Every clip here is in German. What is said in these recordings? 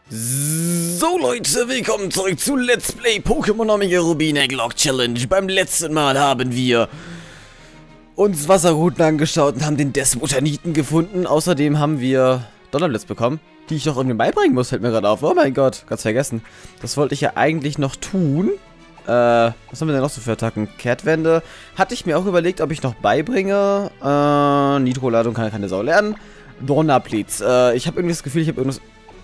So Leute, willkommen zurück zu Let's Play Pokémon Omega Rubin Egglocke Challenge. Beim letzten Mal haben wir uns Wasserrouten angeschaut und haben den Desmotaniten gefunden. Außerdem haben wir Donnerblitz bekommen, die ich doch irgendwie beibringen muss, fällt mir gerade auf. Oh mein Gott, ganz vergessen. Das wollte ich ja eigentlich noch tun. Was haben wir denn noch so für Attacken? Kehrtwende. Hatte ich mir auch überlegt, ob ich noch beibringe. Nitro-Ladung kann keine Sau lernen. Donnerblitz. Ich habe irgendwie das Gefühl, ich habe irgendwas...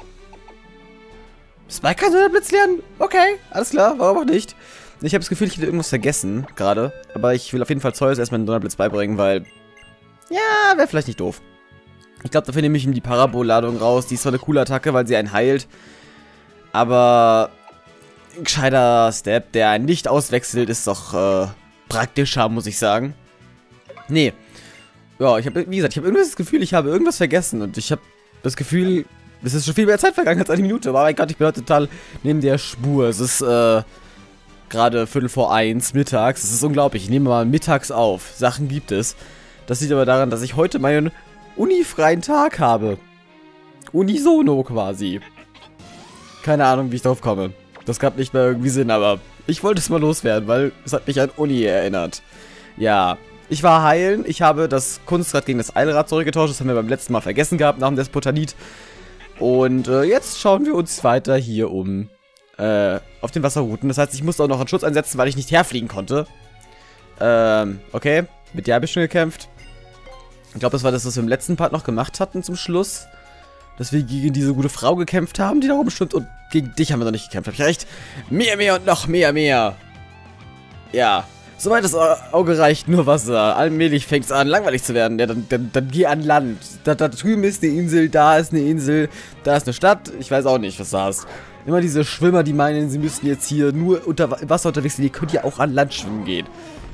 Spike kann Donnerblitz lernen? Okay, alles klar, warum auch nicht? Ich habe das Gefühl, ich hätte irgendwas vergessen, gerade. Aber ich will auf jeden Fall Zeus erstmal einen Donnerblitz beibringen, weil... Ja, wäre vielleicht nicht doof. Ich glaube, dafür nehme ich ihm die Parabol-Ladung raus. Die ist zwar eine coole Attacke, weil sie einen heilt. Aber... ein gescheiter Step, der einen nicht auswechselt, ist doch praktischer, muss ich sagen. Nee. Ja, ich habe, wie gesagt, ich habe irgendwie das Gefühl, ich habe irgendwas vergessen. Und ich habe das Gefühl... Es ist schon viel mehr Zeit vergangen als eine Minute. Aber mein Gott, ich bin heute total neben der Spur. Es ist gerade 1:45 mittags. Es ist unglaublich. Ich nehme mal mittags auf. Sachen gibt es. Das liegt aber daran, dass ich heute meinen unifreien Tag habe. Unisono quasi. Keine Ahnung, wie ich drauf komme. Das gab nicht mehr irgendwie Sinn, aber ich wollte es mal loswerden, weil es hat mich an Uni erinnert. Ja, ich war heilen. Ich habe das Kunstrad gegen das Eilrad zurückgetauscht. Das haben wir beim letzten Mal vergessen gehabt nach dem Despotanit. Und jetzt schauen wir uns weiter hier um auf den Wasserrouten. Das heißt, ich musste auch noch einen Schutz einsetzen, weil ich nicht herfliegen konnte. Okay. Mit der habe ich schon gekämpft. Ich glaube, das war das, was wir im letzten Part noch gemacht hatten zum Schluss. Dass wir gegen diese gute Frau gekämpft haben, die da oben stimmt. Und gegen dich haben wir noch nicht gekämpft. Hab ich recht? Mehr und noch mehr. Ja. Soweit das Auge reicht, nur Wasser. Allmählich fängt es an, langweilig zu werden. Ja, dann geh an Land. Da drüben ist eine Insel, da ist eine Insel, da ist eine Stadt. Ich weiß auch nicht, was da ist. Immer diese Schwimmer, die meinen, sie müssten jetzt hier nur unter Wasser unterwegs sein. Die können ja auch an Land schwimmen gehen.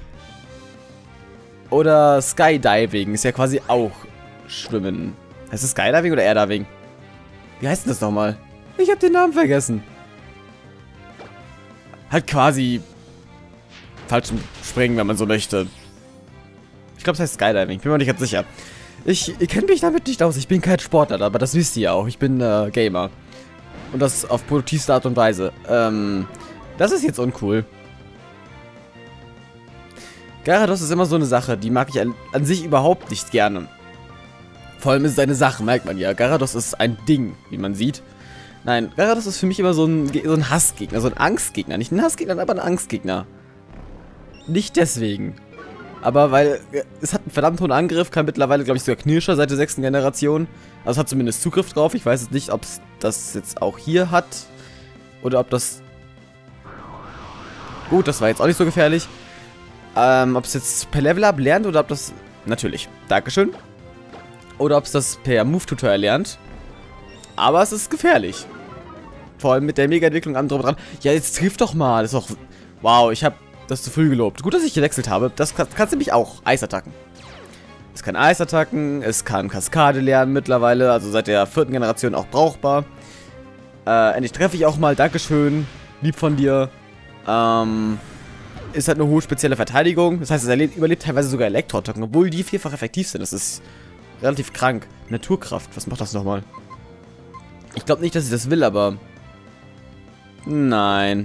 Oder Skydiving ist ja quasi auch Schwimmen. Heißt das Skydiving oder Airdiving? Wie heißt denn das nochmal? Ich habe den Namen vergessen. Halt quasi... falschen Springen, wenn man so möchte. Ich glaube, es heißt Skydiving. Ich bin mir nicht ganz sicher. Ich kenne mich damit nicht aus. Ich bin kein Sportler, aber das wisst ihr ja auch. Ich bin Gamer. Und das auf produktivste Art und Weise. Das ist jetzt uncool. Gyarados ist immer so eine Sache, die mag ich an sich überhaupt nicht gerne. Vor allem ist es eine Sache, merkt man ja. Gyarados ist ein Ding, wie man sieht. Nein, Gyarados ist für mich immer so ein Hassgegner, so ein Angstgegner. Nicht ein Hassgegner, aber ein Angstgegner. Nicht deswegen. Aber weil es hat einen verdammt hohen Angriff, kann mittlerweile, glaube ich, sogar Knirscher seit der 6. Generation. Also es hat zumindest Zugriff drauf. Ich weiß jetzt nicht, ob es das jetzt auch hier hat. Oder ob das... Gut, das war jetzt auch nicht so gefährlich. Ob es jetzt per Level-Up lernt oder ob das... Natürlich. Dankeschön. Oder ob es das per Move-Tutorial lernt. Aber es ist gefährlich. Vor allem mit der Mega-Entwicklung am dran. Ja, jetzt trifft doch mal. Das ist doch... Wow, ich habe... das zu früh gelobt. Gut, dass ich gewechselt habe. Das kann nämlich auch Eisattacken. Es kann Eisattacken, es kann Kaskade lernen mittlerweile, also seit der 4. Generation auch brauchbar. Endlich treffe ich auch mal, Dankeschön, lieb von dir. Ist halt eine hohe spezielle Verteidigung, das heißt, es überlebt teilweise sogar Elektroattacken, obwohl die vierfach effektiv sind. Das ist relativ krank. Naturkraft, was macht das nochmal? Ich glaube nicht, dass ich das will, aber... Nein.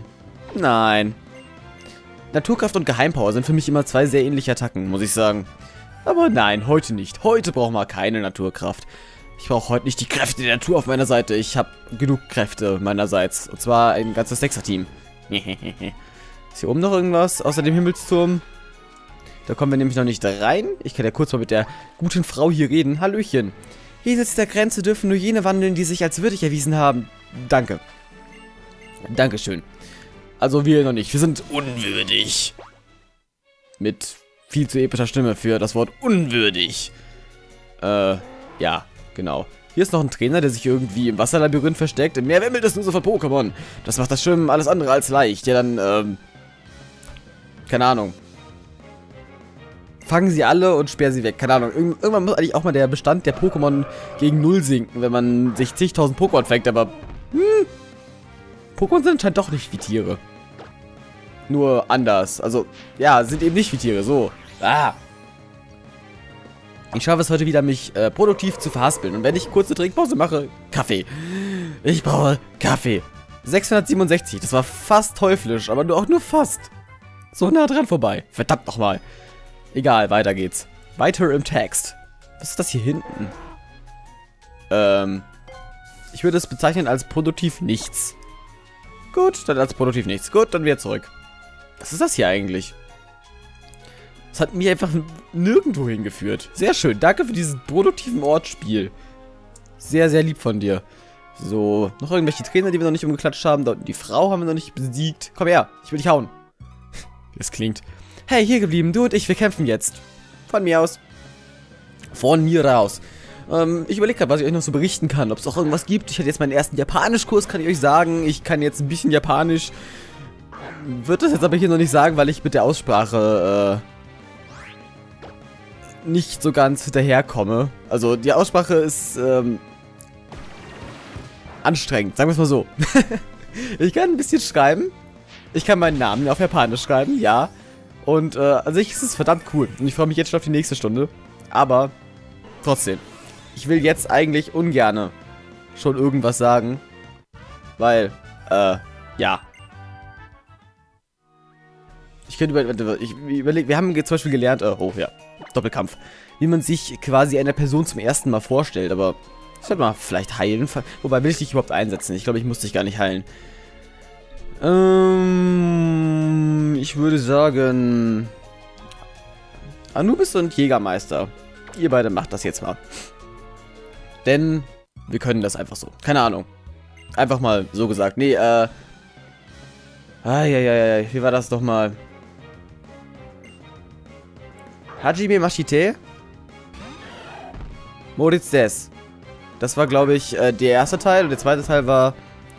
Naturkraft und Geheimpower sind für mich immer zwei sehr ähnliche Attacken, muss ich sagen. Aber nein, heute nicht. Heute brauchen wir keine Naturkraft. Ich brauche heute nicht die Kräfte der Natur auf meiner Seite. Ich habe genug Kräfte meinerseits. Und zwar ein ganzes Sechser-Team. Ist hier oben noch irgendwas außer dem Himmelsturm? Da kommen wir nämlich noch nicht rein. Ich kann ja kurz mal mit der guten Frau hier reden. Hallöchen. Jenseits der Grenze dürfen nur jene wandeln, die sich als würdig erwiesen haben. Danke. Dankeschön. Also wir noch nicht. Wir sind unwürdig. Mit viel zu epischer Stimme für das Wort unwürdig. Ja, genau. Hier ist noch ein Trainer, der sich irgendwie im Wasserlabyrinth versteckt. Im Meer wimmelt es nur so von Pokémon. Das macht das Schwimmen alles andere als leicht. Ja, dann, keine Ahnung. Fangen sie alle und sperren sie weg. Keine Ahnung. Irgendwann muss eigentlich auch mal der Bestand der Pokémon gegen 0 sinken, wenn man sich zigtausend Pokémon fängt, aber... Pokémon sind anscheinend doch nicht wie Tiere. Nur anders. Also, ja, sind eben nicht wie Tiere. So. Ich schaffe es heute wieder, mich produktiv zu verhaspeln. Und wenn ich kurze Trinkpause mache, Kaffee. Ich brauche Kaffee. 667, das war fast teuflisch, aber auch nur fast. So nah dran vorbei. Verdammt nochmal. Egal, weiter geht's. Weiter im Text. Was ist das hier hinten? Ich würde es bezeichnen als produktiv nichts. Gut, dann als produktiv nichts. Gut, dann wieder zurück. Was ist das hier eigentlich? Das hat mich einfach nirgendwo hingeführt. Sehr schön. Danke für dieses produktiven Ortsspiel. Sehr, sehr lieb von dir. So, noch irgendwelche Trainer, die wir noch nicht umgeklatscht haben. Da unten die Frau haben wir noch nicht besiegt. Komm her, ich will dich hauen. Wie es klingt. Hey, hier geblieben. Du und ich, wir kämpfen jetzt. Von mir aus. Von mir raus. Ich überlege gerade, was ich euch noch so berichten kann. Ob es auch irgendwas gibt. Ich hatte jetzt meinen ersten Japanischkurs, kann ich euch sagen. Ich kann jetzt ein bisschen Japanisch. Wird das jetzt aber hier noch nicht sagen, weil ich mit der Aussprache nicht so ganz hinterherkomme. Also die Aussprache ist anstrengend, sagen wir es mal so. Ich kann ein bisschen schreiben. Ich kann meinen Namen auf Japanisch schreiben, ja. Und an sich ist es verdammt cool. Und ich freue mich jetzt schon auf die nächste Stunde. Aber trotzdem. Ich will jetzt eigentlich ungerne schon irgendwas sagen. Weil, ja. Ich könnte überlegen, wir haben zum Beispiel gelernt, oh ja, Doppelkampf. Wie man sich quasi einer Person zum ersten Mal vorstellt, aber ich sollte mal vielleicht heilen. Wobei, will ich dich überhaupt einsetzen? Ich glaube, ich muss dich gar nicht heilen. Ich würde sagen, Anubis und Jägermeister. Ihr beide macht das jetzt mal. Denn wir können das einfach so. Keine Ahnung. Einfach mal so gesagt. Nee, wie war das doch mal? Hajime Mashite? Moritz Des. Das war, glaube ich, der erste Teil. Und der zweite Teil war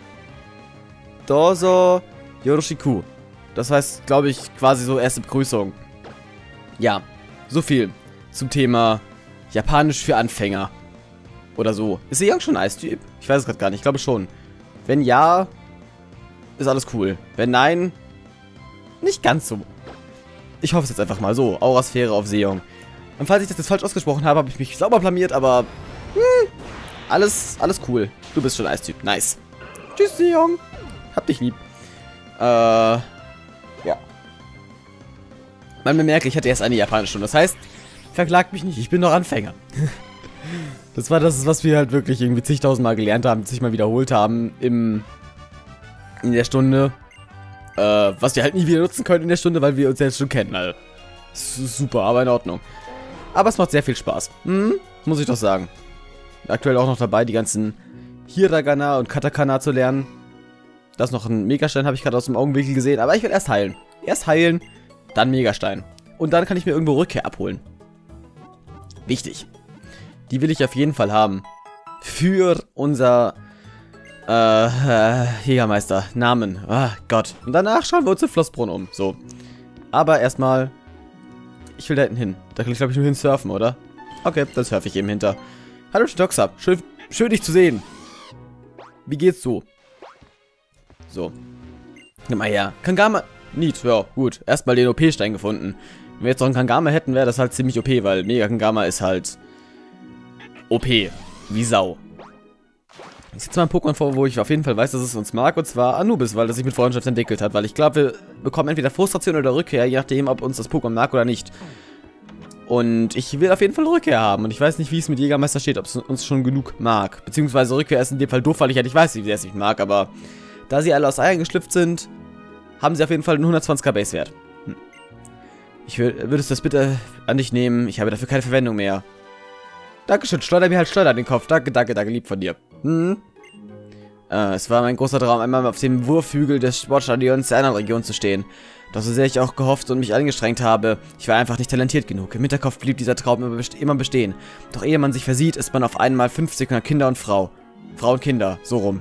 Dozo Yoroshiku. Das heißt, glaube ich, quasi so erste Begrüßung. Ja, so viel zum Thema Japanisch für Anfänger. Oder so. Ist der Young schon ein Eistyp? Ich weiß es gerade gar nicht. Ich glaube schon. Wenn ja, ist alles cool. Wenn nein, nicht ganz so. Ich hoffe es jetzt einfach mal so. Aurasphäre auf Seong. Und falls ich das jetzt falsch ausgesprochen habe, habe ich mich sauber blamiert, aber alles cool. Du bist schon Eistyp. Nice. Tschüss, Seong. Hab dich lieb. Ja. Man bemerkt, ich hatte erst eine japanische Stunde. Das heißt, verklagt mich nicht. Ich bin noch Anfänger. Das war das, was wir halt wirklich irgendwie zigtausendmal gelernt haben, zigmal wiederholt haben in der Stunde. Was wir halt nie wieder nutzen können in der Stunde, weil wir uns jetzt schon kennen. Also, super, aber in Ordnung. Aber es macht sehr viel Spaß. Muss ich doch sagen. Aktuell auch noch dabei, die ganzen Hiragana und Katakana zu lernen. Das ist noch ein Megastein, habe ich gerade aus dem Augenwinkel gesehen. Aber ich will erst heilen. Erst heilen, dann Megastein. Und dann kann ich mir irgendwo Rückkehr abholen. Wichtig. Die will ich auf jeden Fall haben. Für unser Jägermeister. Namen. Ah, Gott. Und danach schauen wir uns den Flossbrunnen um. So. Aber erstmal. Ich will da hinten hin. Da kann ich, glaube ich, nur hin surfen, oder? Okay, dann surfe ich eben hinter. Hallo, Stoxab. Schön, dich zu sehen. Wie geht's so? So. Nimm mal her. Kangama. Neat. Ja, gut. Erstmal den OP-Stein gefunden. Wenn wir jetzt noch einen Kangama hätten, wäre das halt ziemlich OP, weil Mega Kangama ist halt OP. Wie Sau. Ich setze mal ein Pokémon vor, wo ich auf jeden Fall weiß, dass es uns mag, und zwar Anubis, weil das sich mit Freundschaft entwickelt hat, weil ich glaube, wir bekommen entweder Frustration oder Rückkehr, je nachdem, ob uns das Pokémon mag oder nicht. Und ich will auf jeden Fall Rückkehr haben, und ich weiß nicht, wie es mit Jägermeister steht, ob es uns schon genug mag. Beziehungsweise Rückkehr ist in dem Fall doof, weil ich ja nicht weiß, wie sehr es mich mag, aber da sie alle aus Eiern geschlüpft sind, haben sie auf jeden Fall einen 120er Basewert. Ich würdest das bitte an dich nehmen, ich habe dafür keine Verwendung mehr. Dankeschön, schleuder mir halt Schleuder an den Kopf. Danke, lieb von dir. Es war mein großer Traum, einmal auf dem Wurfhügel des Sportstadions der anderen Region zu stehen. Doch so sehr ich auch gehofft und mich angestrengt habe, ich war einfach nicht talentiert genug. Im Hinterkopf blieb dieser Traum immer bestehen. Doch ehe man sich versieht, ist man auf einmal 50 Kinder und Frau. Frau und Kinder, so rum.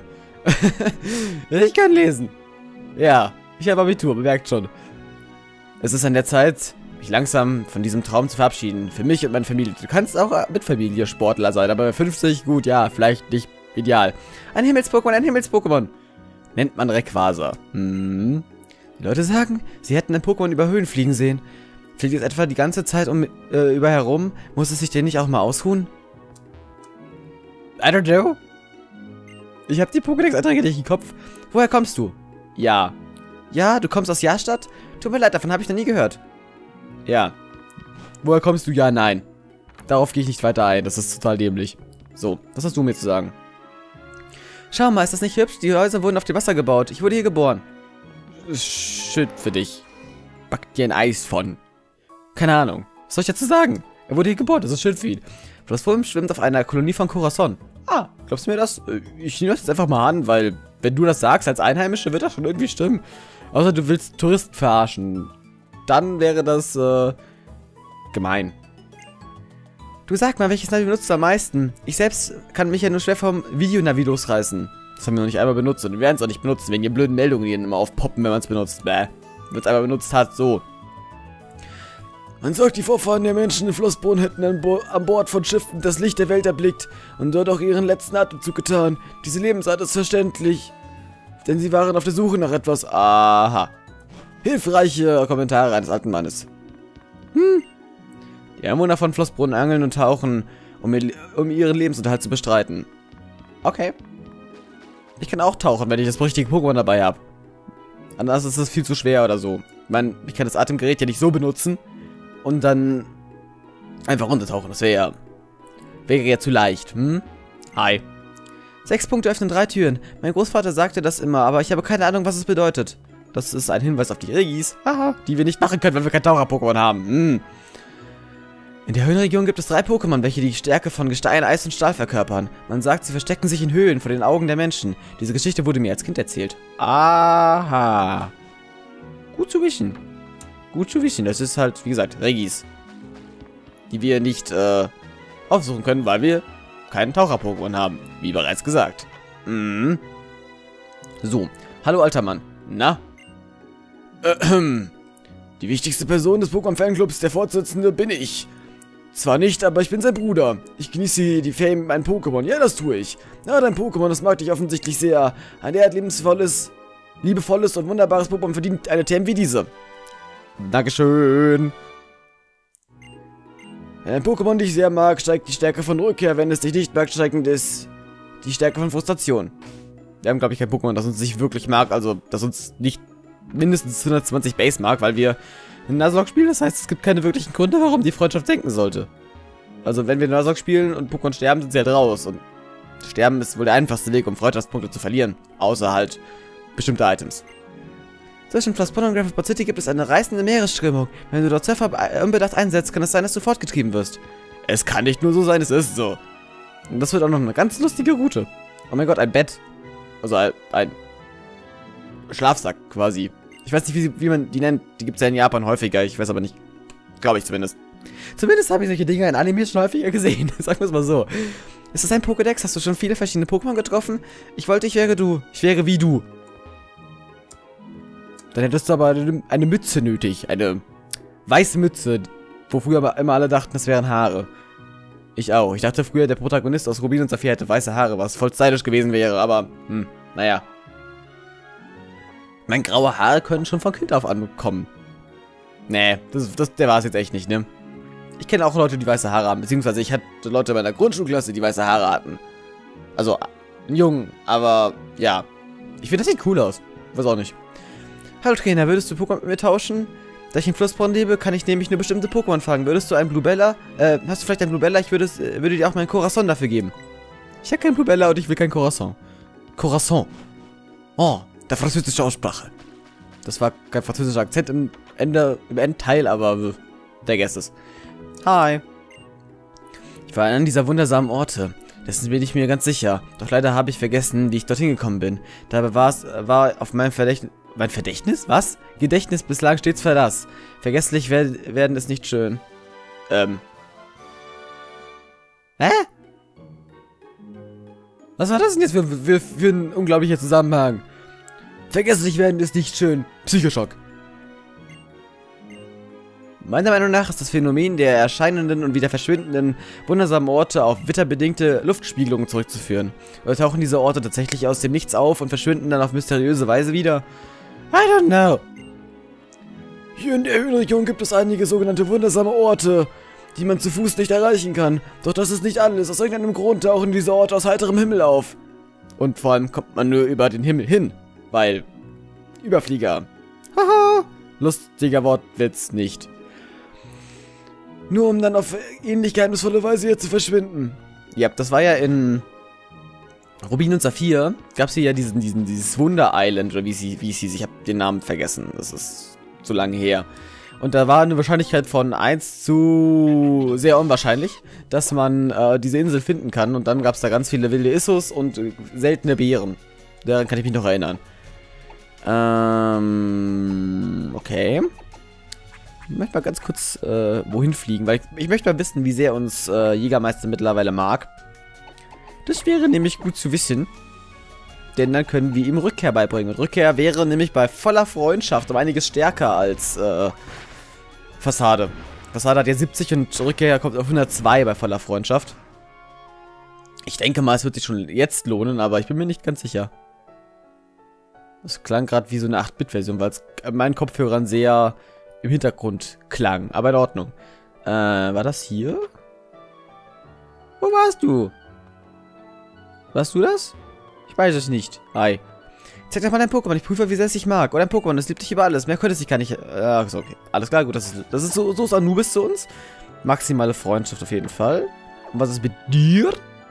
Ich kann lesen. Ja, ich habe Abitur, bemerkt schon. Es ist an der Zeit, mich langsam von diesem Traum zu verabschieden. Für mich und meine Familie. Du kannst auch mit Familie Sportler sein, aber bei 50, gut, ja, vielleicht nicht ideal. Ein Himmels-Pokémon, ein Himmels-Pokémon. Nennt man Rayquaza. Die Leute sagen, sie hätten ein Pokémon über Höhen fliegen sehen. Fliegt es etwa die ganze Zeit über herum? Muss es sich denn nicht auch mal ausruhen? I don't know. Ich habe die Pokédex-Einträge nicht im Kopf. Woher kommst du? Ja. Ja, du kommst aus Jahrstadt? Tut mir leid, davon habe ich noch nie gehört. Ja. Woher kommst du? Ja, nein. Darauf gehe ich nicht weiter ein, das ist total dämlich. So, was hast du mir zu sagen? Schau mal, ist das nicht hübsch? Die Häuser wurden auf dem Wasser gebaut. Ich wurde hier geboren. Shit für dich. Back dir ein Eis von. Keine Ahnung. Was soll ich dazu sagen? Er wurde hier geboren, das ist schön für ihn. Flussbrunnen schwimmt auf einer Kolonie von Corazon. Ah, glaubst du mir das? Ich nehme das jetzt einfach mal an, weil, wenn du das sagst als Einheimische, wird das schon irgendwie stimmen. Außer du willst Touristen verarschen. Dann wäre das, gemein. Du sag mal, welches Navi benutzt du am meisten? Ich selbst kann mich ja nur schwer vom Videonavi losreißen. Das haben wir noch nicht einmal benutzt und wir werden es auch nicht benutzen, wegen den blöden Meldungen, die immer aufpoppen, wenn man es benutzt. Bäh. Wenn es einmal benutzt hat, so. Man sagt, die Vorfahren der Menschen in Flussbrunnen hätten an Bord von Schiffen das Licht der Welt erblickt und dort auch ihren letzten Atemzug getan. Diese Lebensart ist verständlich, denn sie waren auf der Suche nach etwas. Aha. Hilfreiche Kommentare eines alten Mannes. Die Einwohner von Flussbrunnen angeln und tauchen, um ihren Lebensunterhalt zu bestreiten. Okay. Ich kann auch tauchen, wenn ich das richtige Pokémon dabei habe. Anders ist es viel zu schwer oder so. Ich meine, ich kann das Atemgerät ja nicht so benutzen und dann einfach runtertauchen. Das wäre ja zu leicht. Hi. 6 Punkte öffnen 3 Türen. Mein Großvater sagte das immer, aber ich habe keine Ahnung, was es bedeutet. Das ist ein Hinweis auf die Regis, haha, die wir nicht machen können, weil wir kein Taucher-Pokémon haben. In der Höhlenregion gibt es 3 Pokémon, welche die Stärke von Gestein, Eis und Stahl verkörpern. Man sagt, sie verstecken sich in Höhlen vor den Augen der Menschen. Diese Geschichte wurde mir als Kind erzählt. Aha. Gut zu wissen. Gut zu wissen. Das ist halt, wie gesagt, Regis. Die wir nicht aufsuchen können, weil wir keinen Taucher-Pokémon haben. Wie bereits gesagt. So. Hallo, alter Mann. Na? Die wichtigste Person des Pokémon-Fanclubs, der Vorsitzende, bin ich. Zwar nicht, aber ich bin sein Bruder. Ich genieße die Fame mit meinem Pokémon. Ja, das tue ich. Ja, dein Pokémon, das mag dich offensichtlich sehr. Ein derart liebevolles und wunderbares Pokémon verdient eine TM wie diese. Dankeschön. Wenn ein Pokémon dich sehr mag, steigt die Stärke von Rückkehr. Wenn es dich nicht mag, steigt die Stärke von Frustration. Wir haben, glaube ich, kein Pokémon, das uns nicht wirklich mag. Also, das uns nicht mindestens 120 Base mag, weil wir ein Nuzlocke spielen. Das heißt, es gibt keine wirklichen Gründe, warum die Freundschaft senken sollte. Also, wenn wir Nuzlocke spielen und Pokémon sterben, sind sie halt raus. Und sterben ist wohl der einfachste Weg, um Freundschaftspunkte zu verlieren. Außer halt bestimmte Items. Zwischen Flussbrunnen und Gravelport City gibt es eine reißende Meeresströmung. Wenn du dort Surfer unbedacht einsetzt, kann es sein, dass du fortgetrieben wirst. Es kann nicht nur so sein, es ist so. Und das wird auch noch eine ganz lustige Route. Oh mein Gott, ein Bett. Also ein Schlafsack quasi. Ich weiß nicht, wie man die nennt. Die gibt es ja in Japan häufiger. Ich weiß aber nicht. Glaube ich zumindest. Zumindest habe ich solche Dinge in Anime schon häufiger gesehen. Sagen wir es mal so. Ist das ein Pokédex? Hast du schon viele verschiedene Pokémon getroffen? Ich wollte, ich wäre du. Ich wäre wie du. Dann hättest du aber eine Mütze nötig. Eine weiße Mütze. Wo früher immer alle dachten, das wären Haare. Ich auch. Ich dachte früher, der Protagonist aus Rubin und Saphir hätte weiße Haare, was voll stylisch gewesen wäre, aber, naja. Mein graue Haare können schon von Kind auf ankommen. Nee, der war es jetzt echt nicht, ne? Ich kenne auch Leute, die weiße Haare haben, beziehungsweise ich hatte Leute in meiner Grundschulklasse, die weiße Haare hatten. Also, ein Jungen, aber, ja. Ich finde, das sieht cool aus. Weiß auch nicht. Hallo Trainer, würdest du Pokémon mit mir tauschen? Da ich in Flussbrunnen lebe, kann ich nämlich nur bestimmte Pokémon fangen. Würdest du einen Blubella? Hast du vielleicht einen Blubella? Ich würde dir auch meinen Corazon dafür geben. Ich habe keinen Blubella und ich will kein Corazon. Corazon. Oh, der französische Aussprache. Das war kein französischer Akzent im Endteil, aber vergesst es. Hi. Ich war an dieser wundersamen Orte. Dessen bin ich mir ganz sicher. Doch leider habe ich vergessen, wie ich dorthin gekommen bin. Dabei war auf meinem Verdächtnis... Mein Verdächtnis? Was? Gedächtnis bislang stets Verlass. Vergesslich werden es nicht schön. Hä? Was war das denn jetzt für ein unglaublicher Zusammenhang? Vergesslich werden ist nicht schön. Psychoschock. Meiner Meinung nach ist das Phänomen der erscheinenden und wieder verschwindenden wundersamen Orte auf witterbedingte Luftspiegelungen zurückzuführen. Oder tauchen diese Orte tatsächlich aus dem Nichts auf und verschwinden dann auf mysteriöse Weise wieder? I don't know. Hier in der Höhlenregion gibt es einige sogenannte wundersame Orte, die man zu Fuß nicht erreichen kann. Doch das ist nicht alles. Aus irgendeinem Grund tauchen diese Orte aus heiterem Himmel auf. Und vor allem kommt man nur über den Himmel hin, weil Überflieger. Haha, lustiger Wortwitz nicht. Nur um dann auf ähnlich geheimnisvolle Weise hier zu verschwinden. Ja, das war ja in Rubin und Saphir. Gab es hier ja dieses Wunder Island, oder wie es hieß. Ich habe den Namen vergessen. Das ist zu lange her. Und da war eine Wahrscheinlichkeit von 1 zu sehr unwahrscheinlich, dass man diese Insel finden kann. Und dann gab es da ganz viele wilde Issus und seltene Beeren. Daran kann ich mich noch erinnern. Okay. Ich möchte mal ganz kurz wohin fliegen, weil ich möchte mal wissen, wie sehr uns Jägermeister mittlerweile mag. Das wäre nämlich gut zu wissen. Denn dann können wir ihm Rückkehr beibringen. Und Rückkehr wäre nämlich bei voller Freundschaft um einiges stärker als Fassade. Fassade hat ja 70 und Rückkehr kommt auf 102 bei voller Freundschaft. Ich denke mal, es wird sich schon jetzt lohnen, aber ich bin mir nicht ganz sicher. Das klang gerade wie so eine 8-Bit-Version, weil es meinen Kopfhörern sehr im Hintergrund klang. Aber in Ordnung. War das hier? Wo warst du? Warst du das? Ich weiß es nicht. Hi. Zeig doch mal dein Pokémon. Ich prüfe, wie sehr es dich mag. Oder ein Pokémon, das liebt dich über alles. Mehr könnte es sich gar nicht... so, okay. Alles klar, gut. Das ist so ist Anubis zu uns. Maximale Freundschaft auf jeden Fall. Und was ist mit dir?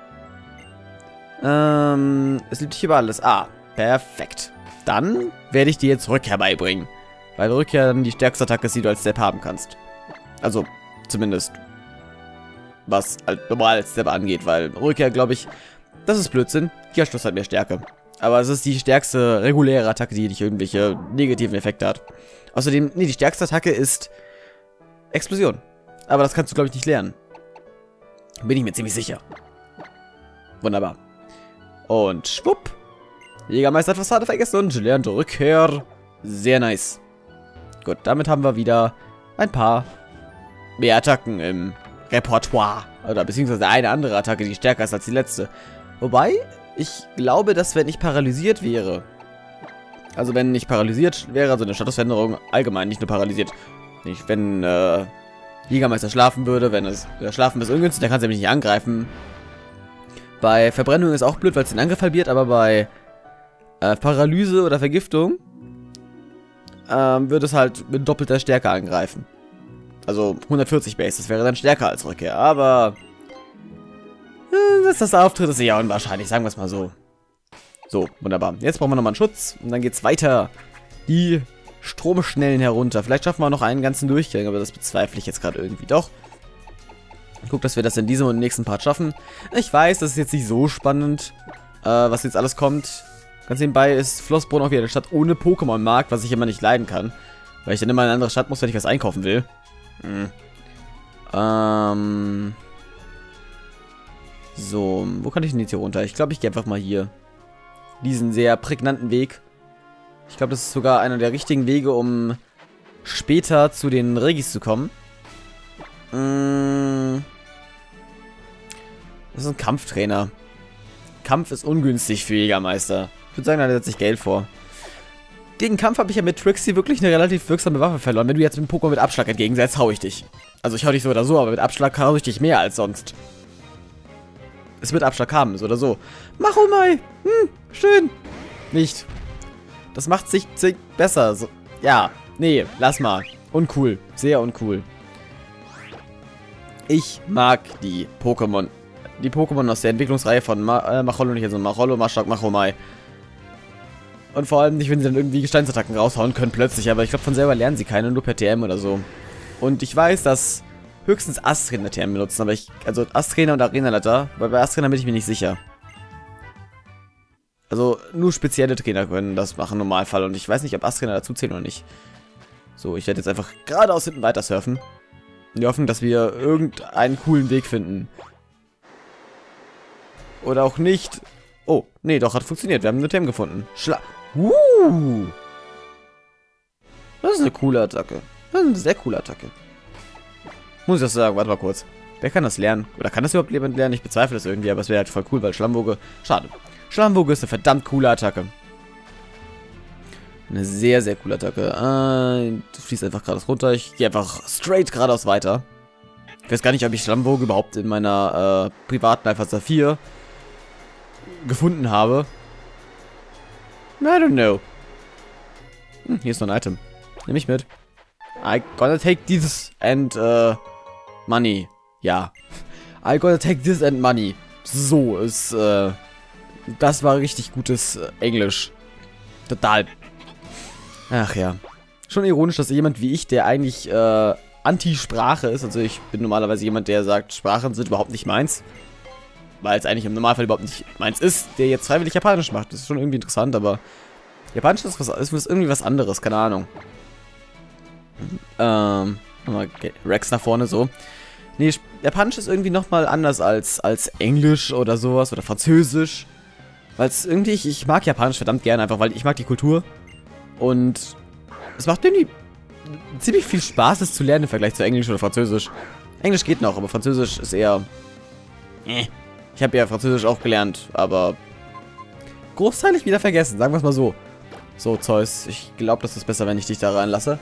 Es liebt dich über alles. Ah, perfekt. Dann werde ich dir jetzt Rückkehr beibringen. Weil Rückkehr dann die stärkste Attacke ist, die du als Step haben kannst. Also, zumindest. Was halt normal als Step angeht. Weil Rückkehr, glaube ich, das ist Blödsinn. Gierschluss hat mehr Stärke. Aber es ist die stärkste reguläre Attacke, die nicht irgendwelche negativen Effekte hat. Außerdem, nee, die stärkste Attacke ist Explosion. Aber das kannst du, glaube ich, nicht lernen. Bin ich mir ziemlich sicher. Wunderbar. Und schwupp. Jägermeister hat Fassade vergessen und lernt Rückkehr. Sehr nice. Gut, damit haben wir wieder ein paar mehr Attacken im Repertoire. Oder beziehungsweise eine andere Attacke, die stärker ist als die letzte. Wobei, ich glaube, dass wenn ich paralysiert wäre, also wenn ich paralysiert wäre, also eine Statusveränderung allgemein, nicht nur paralysiert, nicht, wenn Jägermeister schlafen würde, wenn es Schlafen ist ungünstig, dann kann sie mich nicht angreifen. Bei Verbrennung ist auch blöd, weil es den Angriff halbiert, aber bei Paralyse oder Vergiftung würde es halt mit doppelter Stärke angreifen. Also 140 Base, das wäre dann stärker als Rückkehr, aber dass das auftritt, ist ja unwahrscheinlich, sagen wir es mal so. So, wunderbar. Jetzt brauchen wir nochmal einen Schutz und dann geht's weiter. Die Stromschnellen herunter. Vielleicht schaffen wir noch einen ganzen Durchgang, aber das bezweifle ich jetzt gerade irgendwie doch. Ich gucke, dass wir das in diesem und nächsten Part schaffen. Ich weiß, das ist jetzt nicht so spannend, was jetzt alles kommt. Ganz nebenbei ist Flossborn auch wieder eine Stadt ohne Pokémon-Markt, was ich immer nicht leiden kann. Weil ich dann immer in eine andere Stadt muss, wenn ich was einkaufen will. So, wo kann ich denn jetzt hier runter? Ich glaube, ich gehe einfach mal hier. Diesen sehr prägnanten Weg. Ich glaube, das ist sogar einer der richtigen Wege, um später zu den Regis zu kommen. Das ist ein Kampftrainer. Kampf ist ungünstig für Jägermeister. Ich würde sagen, da setze ich Geld vor. Gegen Kampf habe ich ja mit Trixie wirklich eine relativ wirksame Waffe verloren. Wenn du jetzt mit dem Pokémon mit Abschlag entgegensetzt, hau ich dich. Also ich hau dich so oder so, aber mit Abschlag hau ich dich mehr als sonst. Es wird Abschlag haben, so oder so. Machomai! Schön! Nicht. Das macht sich besser. So, ja, nee, lass mal. Uncool. Sehr uncool. Ich mag die Pokémon. Die Pokémon aus der Entwicklungsreihe von Machollo, nicht also Machollo, Maschak, Machomai. Und vor allem nicht, wenn sie dann irgendwie Gesteinsattacken raushauen können plötzlich. Aber ich glaube, von selber lernen sie keine, nur per TM oder so. Und ich weiß, dass höchstens Astrainer TM benutzen, aber also Astrainer und Arenaleiter, weil bei Astrainer bin ich mir nicht sicher. Also nur spezielle Trainer können das machen im Normalfall und ich weiß nicht, ob Astrainer dazu zählen oder nicht. So, ich werde jetzt einfach geradeaus hinten weiter surfen. Und wir hoffen, dass wir irgendeinen coolen Weg finden. Oder auch nicht. Oh, nee, doch, hat funktioniert. Wir haben eine TM gefunden. Das ist eine coole Attacke. Das ist eine sehr coole Attacke. Muss ich das sagen? Warte mal kurz. Wer kann das lernen? Oder kann das überhaupt jemand lernen? Ich bezweifle das irgendwie, aber es wäre halt voll cool, weil Schlammwoge... Schade. Schlammwoge ist eine verdammt coole Attacke. Eine sehr, sehr coole Attacke. Du fließt einfach geradeaus runter. Ich gehe einfach straight geradeaus weiter. Ich weiß gar nicht, ob ich Schlammwoge überhaupt in meiner privaten Alpha Saphir gefunden habe. I don't know. Hier ist noch ein Item. Nehme ich mit. I gonna take this and, money. Ja. I gonna take this and money. So ist, das war richtig gutes Englisch. Total. Ach ja. Schon ironisch, dass jemand wie ich, der eigentlich, Anti-Sprache ist, also ich bin normalerweise jemand, der sagt, Sprachen sind überhaupt nicht meins, weil es eigentlich im Normalfall überhaupt nicht meins ist, der jetzt freiwillig Japanisch macht. Das ist schon irgendwie interessant, aber Japanisch ist irgendwie was anderes, keine Ahnung. Nochmal Rex nach vorne, so. Nee, Japanisch ist irgendwie nochmal anders als Englisch oder sowas oder Französisch. Weil es irgendwie, ich mag Japanisch verdammt gerne, einfach weil ich mag die Kultur. Und es macht irgendwie ziemlich viel Spaß, es zu lernen im Vergleich zu Englisch oder Französisch. Englisch geht noch, aber Französisch ist eher... Ich habe ja Französisch auch gelernt, aber großteilig wieder vergessen, sagen wir es mal so. So, Zeus, ich glaube, das ist besser, wenn ich dich da reinlasse.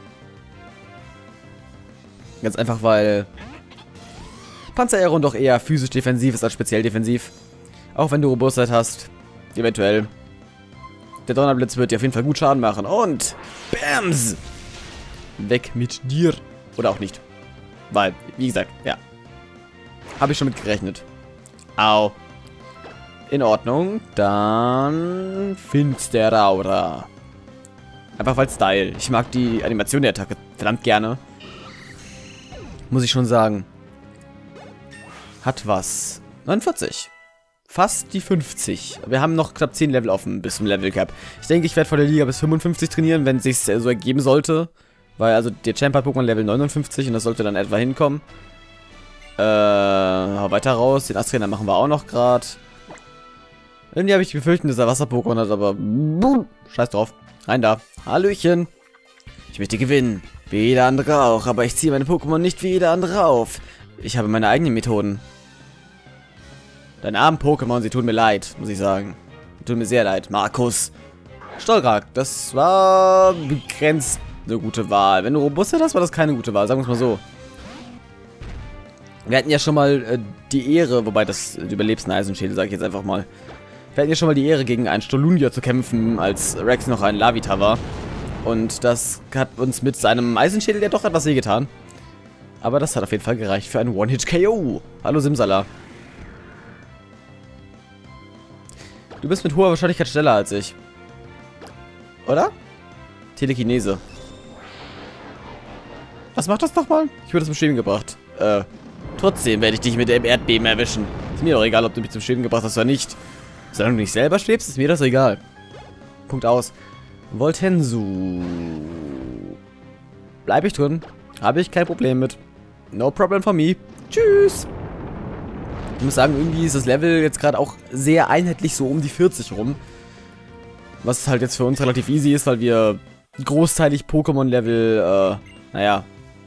Ganz einfach, weil Panzer-Aeron doch eher physisch defensiv ist als speziell defensiv. Auch wenn du Robustheit hast, eventuell. Der Donnerblitz wird dir auf jeden Fall gut Schaden machen. Und Bams! Weg mit dir. Oder auch nicht. Weil, wie gesagt, ja. Habe ich schon mit gerechnet. Au. In Ordnung. Dann Finsteraura. Einfach weil Style. Ich mag die Animation der Attacke verdammt gerne. Muss ich schon sagen. Hat was. 49. Fast die 50. Wir haben noch knapp 10 Level offen bis zum Level Cap. Ich denke, ich werde vor der Liga bis 55 trainieren, wenn es sich so ergeben sollte. Weil, also, der Champ hat Pokémon Level 59 und das sollte dann etwa hinkommen. Weiter raus. Den Astrainer machen wir auch noch gerade. Irgendwie habe ich die Befürchtung, dass er Wasser-Pokémon hat, aber... Scheiß drauf. Rein da. Hallöchen. Ich möchte gewinnen. Wie jeder andere auch, aber ich ziehe meine Pokémon nicht wie jeder andere auf. Ich habe meine eigenen Methoden. Deine armen Pokémon, sie tun mir leid, muss ich sagen. Sie tun mir sehr leid. Markus. Stolrak, das war begrenzt eine gute Wahl. Wenn du Robustheit hast, war das keine gute Wahl, sagen wir es mal so. Wir hatten ja schon mal die Ehre, wobei das überlebst ein Eisenschädel, sage ich jetzt einfach mal. Wir hatten ja schon mal die Ehre, gegen einen Stolunia zu kämpfen, als Rex noch ein Lavita war. Und das hat uns mit seinem Eisenschädel ja doch etwas wehgetan. Aber das hat auf jeden Fall gereicht für einen One-Hit-KO. Hallo Simsala. Du bist mit hoher Wahrscheinlichkeit schneller als ich. Oder? Telekinese. Was macht das nochmal? Ich wurde zum Schweben gebracht. Trotzdem werde ich dich mit dem Erdbeben erwischen. Ist mir doch egal, ob du mich zum Schweben gebracht hast oder nicht. Solange du nicht selber schwebst, ist mir das egal. Punkt aus. Voltensu. Bleibe ich drin. Habe ich kein Problem mit. No problem for me. Tschüss. Ich muss sagen, irgendwie ist das Level jetzt gerade auch sehr einheitlich so um die 40 rum. Was halt jetzt für uns relativ easy ist, weil wir großteilig Pokémon-Level, naja,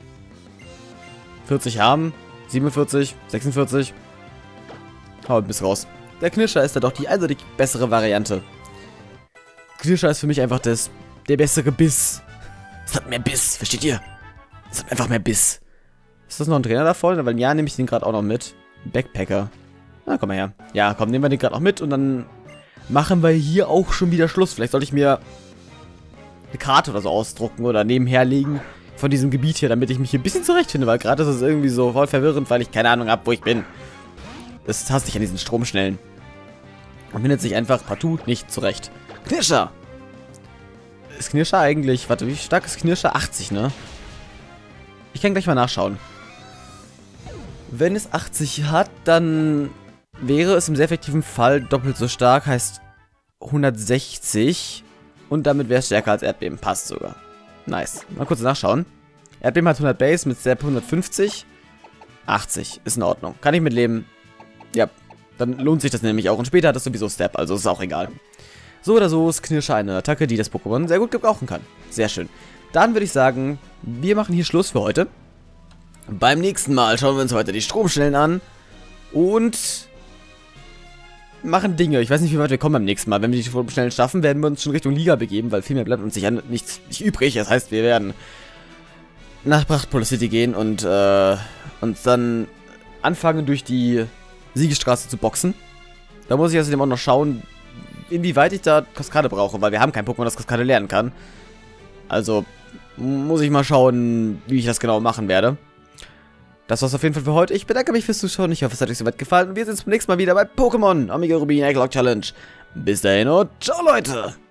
40 haben. 47, 46. Hau ein bisschen raus. Der Knirscher ist da doch die eindeutig bessere Variante. Knirscher ist für mich einfach der bessere Biss. Es hat mehr Biss, versteht ihr? Es hat einfach mehr Biss. Ist das noch ein Trainer da vorne? Weil ja, nehme ich den gerade auch noch mit. Backpacker. Na, komm mal her. Ja, komm, nehmen wir den gerade noch mit und dann machen wir hier auch schon wieder Schluss. Vielleicht sollte ich mir eine Karte oder so ausdrucken oder nebenher legen von diesem Gebiet hier, damit ich mich hier ein bisschen zurechtfinde, weil gerade ist es irgendwie so voll verwirrend, weil ich keine Ahnung habe, wo ich bin. Das hasse ich an diesen Stromschnellen. Und findet sich einfach partout nicht zurecht. Knirscher! Ist Knirscher eigentlich... Warte, wie stark ist Knirscher? 80, ne? Ich kann gleich mal nachschauen. Wenn es 80 hat, dann wäre es im sehr effektiven Fall doppelt so stark, heißt 160. Und damit wäre es stärker als Erdbeben. Passt sogar. Nice. Mal kurz nachschauen. Erdbeben hat 100 Base mit Step 150. 80. Ist in Ordnung. Kann ich mitleben. Ja. Dann lohnt sich das nämlich auch. Und später hat es sowieso Step, also ist auch egal. So oder so ist Knirscher eine Attacke, die das Pokémon sehr gut gebrauchen kann. Sehr schön. Dann würde ich sagen, wir machen hier Schluss für heute. Beim nächsten Mal schauen wir uns heute die Stromschnellen an. Und machen Dinge. Ich weiß nicht, wie weit wir kommen beim nächsten Mal. Wenn wir die Stromschnellen schaffen, werden wir uns schon Richtung Liga begeben, weil viel mehr bleibt uns nicht übrig. Das heißt, wir werden nach Prachtpolo City gehen und uns dann anfangen, durch die Siegesstraße zu boxen. Da muss ich außerdem auch noch schauen, inwieweit ich da Kaskade brauche, weil wir haben kein Pokémon, das Kaskade lernen kann. Also muss ich mal schauen, wie ich das genau machen werde. Das war's auf jeden Fall für heute. Ich bedanke mich fürs Zuschauen. Ich hoffe, es hat euch soweit gefallen. Und wir sehen uns beim nächsten Mal wieder bei Pokémon Omega Rubin Egglocke Challenge. Bis dahin und ciao, Leute!